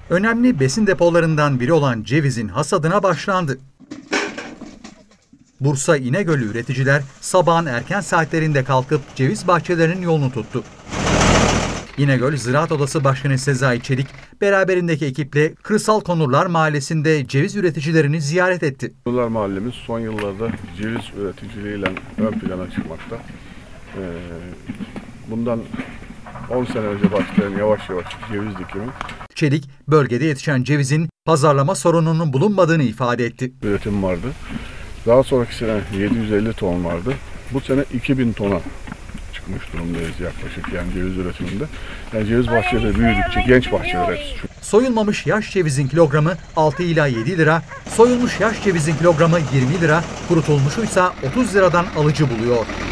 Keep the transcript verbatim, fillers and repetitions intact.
Önemli besin depolarından biri olan cevizin hasadına başlandı. Bursa İnegöl'lü üreticiler sabahın erken saatlerinde kalkıp ceviz bahçelerinin yolunu tuttu. İnegöl Ziraat Odası Başkanı Sezai Çelik, beraberindeki ekiple Kırsal Konurlar Mahallesi'nde ceviz üreticilerini ziyaret etti. Konurlar Mahallemiz son yıllarda ceviz üreticiliğiyle ön plana çıkmakta. Bundan on sene önce başlayan yavaş yavaş ceviz dikimi. Çelik, bölgede yetişen cevizin pazarlama sorununun bulunmadığını ifade etti. Üretim vardı. Daha sonraki sene yedi yüz elli ton vardı. Bu sene iki bin tona çıkmış durumdayız yaklaşık, yani ceviz üretiminde. Yani ceviz bahçeleri büyüdükçe, genç bahçeler hepsi. Soyulmamış yaş cevizin kilogramı altı ila yedi lira, soyulmuş yaş cevizin kilogramı yirmi lira, kurutulmuşuysa otuz liradan alıcı buluyor.